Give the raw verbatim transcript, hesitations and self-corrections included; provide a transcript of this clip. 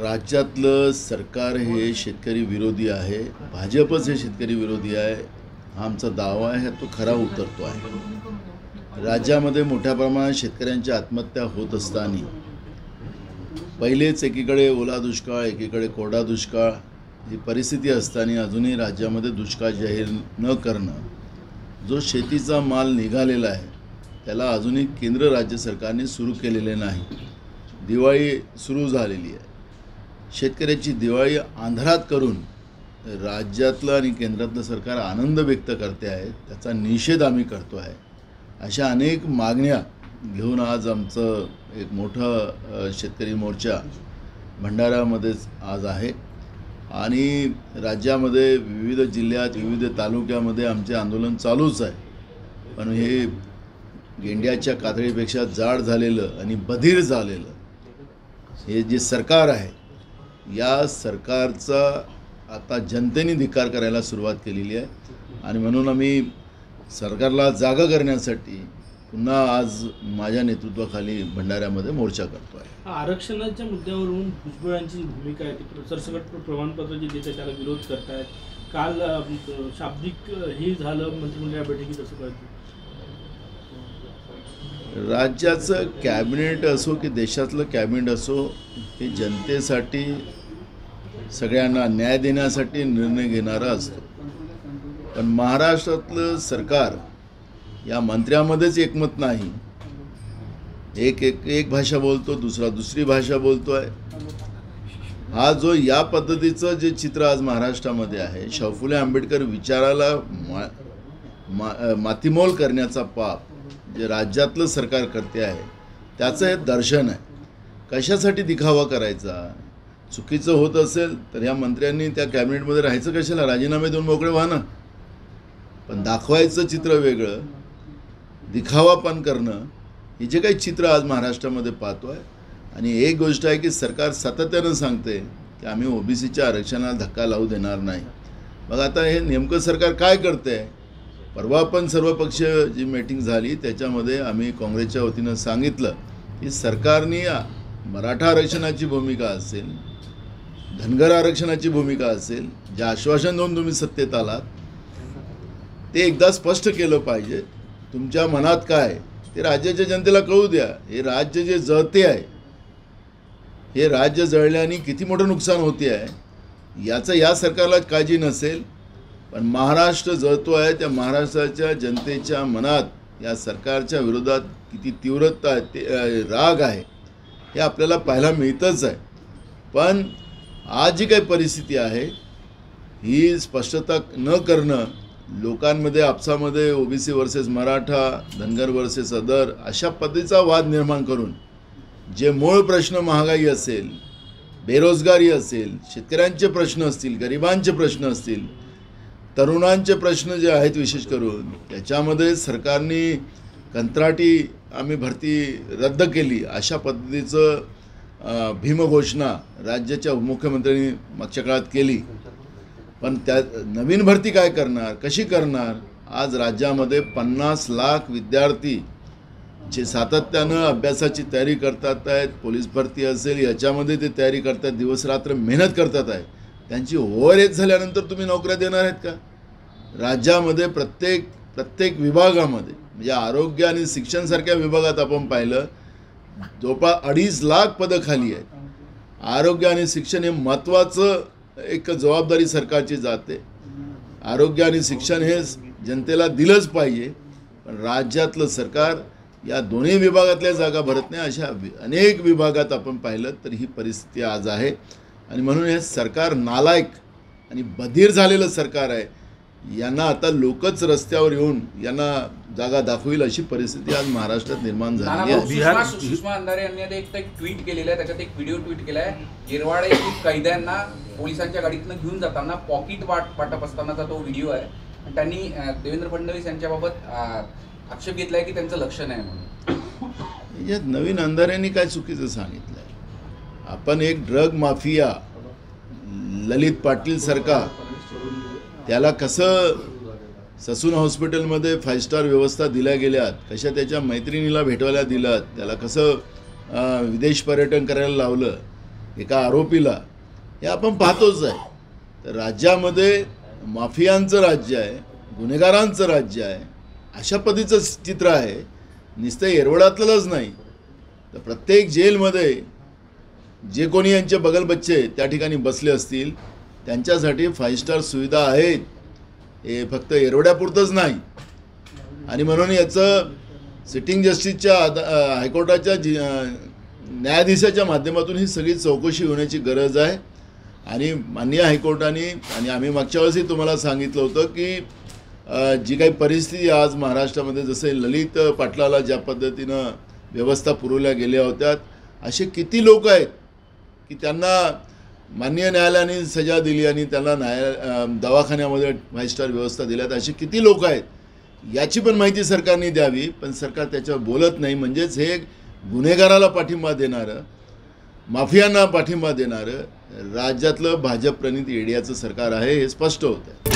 राज्यातलं सरकार हे शेतकरी विरोधी आहे, भाजपच हे शेतकरी विरोधी आहे हा आमचा दावा आहे, तो खरा उतरतो आहे। राज्यामध्ये मोठ्या प्रमाणात शेतकऱ्यांच्या आत्महत्या होत असताना पहिलेच एकीकडे ओला दुष्काळ, एकीकडे कोरडा दुष्काळ ही परिस्थिती असताना अजूनही राज्यामध्ये दुष्काळ जाहीर न करणं, जो शेतीचा माल निघालेला आहे त्याला अजूनही केंद्र राज्य सरकारने सुरू केलेले नाही। दिवाळी सुरू झालेली आहे, शेतकऱ्याची दिवाळी अंधारात करून राज्यातलं आणि केंद्रातलं सरकार आनंद व्यक्त करते आहे, त्याचा निषेध आम्ही करतो आहे। अशा अनेक मागण्या घेऊन आज आमचं एक मोठा शेतकरी मोर्चा भंडाऱ्यामध्येच आज आहे आणि राज्यामध्ये विविध जिल्ह्यात विविध तालुक्यामध्ये आमचे आंदोलन चालूच आहे। पण हे गेंड्याच्या कातडीपेक्षा जाड झालेलं आणि बधीर झालेलं हे जे सरकार आहे, या सरकारचा आता जनतेने धिक्कार करायला सुरुवात केलेली आहे आणि म्हणून आम्ही सरकारला जागा करण्यासाठी पुन्हा आज माझ्या नेतृत्वाखाली भंडाऱ्यामध्ये मोर्चा करतो आहे। आरक्षणाच्या मुद्द्यावरून भुजबळांची भूमिका आहे, ती सरसकट प्रमाणपत्र जे देते त्याला विरोध करतायत। काल शाब्दिक हे झालं मंत्रिमंडळ बैठकीत, असं कळतं राज्याचं कॅबिनेट असो की देशातलं कॅबिनेट असो, हे जनतेसाठी सगळ्यांना न्याय देण्यासाठी निर्णय घेणारा असतो। पण महाराष्ट्रातलं सरकार या मंत्र्यामध्येच एकमत नाही, एक एक एक भाषा बोलतो, दुसरा दुसरी भाषा बोलतो आहे। हा जो या पद्धतीचं जे चित्र आज महाराष्ट्रामध्ये आहे, शाहू फुले आंबेडकर विचाराला मा, मा मातीमोल करण्याचा पाप जे राज्यातलं सरकार करते आहे त्याचं हे दर्शन आहे। कशासाठी दिखावा करायचा? चुकीचं होत असेल तर ह्या मंत्र्यांनी त्या कॅबिनेटमध्ये राहायचं कशाला? राजीनामे देऊन मोकळे व्हा ना। पण दाखवायचं चित्र वेगळं, दिखावा पण करणं, हे जे काही चित्र आज महाराष्ट्रामध्ये पाहतो आहे। आणि एक गोष्ट आहे की सरकार सातत्यानं सांगते की आम्ही ओबीसीच्या आरक्षणाला धक्का लावू देणार नाही। मग आता हे नेमकं सरकार काय करते आहे? परवा पण सर्वपक्षीय जी मीटिंग झाली त्याच्यामध्ये आम्ही काँग्रेसच्या वतीनं सांगितलं की सरकारने मराठा आरक्षणाची भूमिका असेल, धनगर आरक्षणाची भूमिका असेल, जे आश्वासन देऊन तुम्ही सत्तेत आलात ते एकदा स्पष्ट केलं पाहिजे। तुमच्या मनात काय ते राज्याच्या जनतेला कळू द्या। हे राज्य जे जळते आहे, हे राज्य जळल्याने किती मोठं नुकसान होते आहे याचं या सरकारला काळजी नसेल, पण महाराष्ट्र जळतो आहे, त्या महाराष्ट्राच्या जनतेच्या मनात या सरकारच्या विरोधात किती तीव्रता आहे, ते राग आहे हे आपल्याला पाहायला मिळतच आहे। पण आज जी काही परिस्थिती आहे ही स्पष्टता न करणं, लोकांमध्ये आपसामध्ये OBC versus Maratha, Dhangar versus other अशा पद्धतीचा वाद निर्माण करून जे मूळ प्रश्न महागाई असेल, बेरोजगारी असेल, शेतकऱ्यांचे प्रश्न असतील, गरिबांचे प्रश्न असतील, तरुणांचे प्रश्न जे आहेत विशेष करून, त्याच्यामध्ये सरकारने कंत्राटी आम्ही भरती रद्द केली अशा पद्धतीचं भीमघोषणा राज्याच्या उपमुख्यमंत्र्यांनी मागच्या काळात केली। पण त्या नवीन भरती काय करणार, कशी करणार? आज राज्यामध्ये पन्नास लाख विद्यार्थी जे सातत्यानं अभ्यासाची तयारी करतात आहेत, पोलीस भरती असेल याच्यामध्ये ते तयारी करतात, दिवसरात्र मेहनत करतात आहे, त्यांची ओव्हर एज झाल्यानंतर तुम्ही नोकऱ्या देणार आहेत का? राज्यामध्ये प्रत्येक प्रत्येक विभागामध्ये म्हणजे आरोग्य आणि शिक्षणसारख्या विभागात आपण पाहिलं जवळपास अडीच लाख पदं खाली आहेत। आरोग्य आणि शिक्षण हे महत्त्वाचं एक जबाबदारी सरकारची जाते। आरोग्य आणि शिक्षण हे जनतेला दिलंच पाहिजे, पण राज्यातलं सरकार या दोन्ही विभागातल्या जागा भरत नाही। अशा अनेक विभागात आपण पाहिलं तर ही परिस्थिती आज आहे आणि म्हणून हे सरकार नालायक आणि बधीर झालेलं सरकार आहे। यांना आता लोकच रस्त्यावर येऊन यांना जागा दाखवेल अशी परिस्थिती आज महाराष्ट्रात निर्माण झाली आहे। सुषमा अंधारे यांनी एक ट्विट केलेलं आहे, त्याच्यात एक व्हिडिओ ट्विट केला आहे। येरवाड येथील कैद्यांना पोलिसांच्या गाडीतनं घेऊन जाताना पॉकेट वाट वाटप असतानाचा तो व्हिडिओ आहे आणि त्यांनी देवेंद्र फडणवीस यांच्याबाबत आक्षेप घेतला आहे की त्यांचं लक्ष नाही म्हणून। यात नवीन अंधाऱ्यांनी काय चुकीचं सांगितलं आहे? आपण एक ड्रग माफिया ललित पाटील सरकार त्याला कसं ससून हॉस्पिटलमध्ये फाईव्ह स्टार व्यवस्था दिल्या गेल्यात, कशा त्याच्या मैत्रिणीला भेटवायला दिलात, त्याला कसं विदेश पर्यटन करायला लावलं, एका आरोपीला, हे आपण पाहतोच आहे. तर राज्यामध्ये माफियांचं राज्य आहे, गुन्हेगारांचं राज्य आहे, अशा पद्धतीचं चित्र आहे. नुसतं येरवड्यातलंच नाही तर प्रत्येक जेलमध्ये जे कोणी यांचे बगलबच्चे त्या ठिकाणी बसले असतील त्यांच्यासाठी फाईव्ह स्टार सुविधा आहेत. हे फक्त येरवड्यापुरतंच नाही. आणि म्हणून याचं सिटिंग जस्टिसच्या हायकोर्टाच्या जि न्यायाधीशाच्या माध्यमातून ही सगळी चौकशी होण्याची गरज आहे. आणि माननीय हायकोर्टाने, आणि आम्ही मागच्या वेळेसही तुम्हाला सांगितलं होतं की जी काही परिस्थिती आज महाराष्ट्रामध्ये, जसे ललित पाटलाला ज्या पद्धतीनं व्यवस्था पुरवल्या गेल्या होत्या, असे किती लोक आहेत की त्यांना माननीय न्यायालयाने सजा दिली आणि त्यांना न्याया दवाखान्यामध्ये फाईव्ह स्टार व्यवस्था दिल्यात. असे किती लोक आहेत याची पण माहिती सरकारने द्यावी. पण सरकार त्याच्यावर बोलत नाही. म्हणजेच हे गुन्हेगाराला पाठिंबा देणारं, माफियांना पाठिंबा देणारं राज्यातलं भाजप प्रणित एडियाचं सरकार आहे, हे स्पष्ट होतं आहे.